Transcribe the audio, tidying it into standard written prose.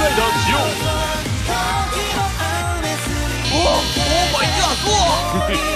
ライダーしよう。 おお前じゃあそう